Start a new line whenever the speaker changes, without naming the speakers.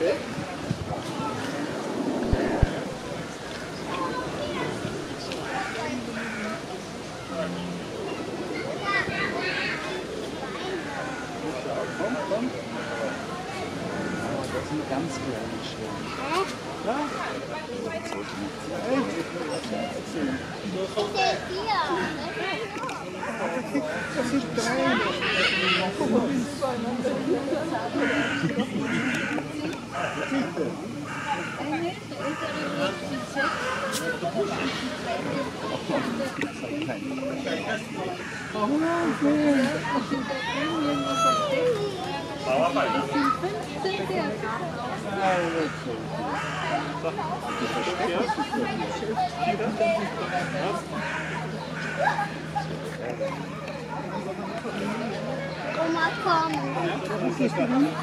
Komm, komm. Das sind ganz kleine Schwäne. Ja? Das sind drei. Guck mal, wie sie beieinander
Oma, komm.
Was ist da drin?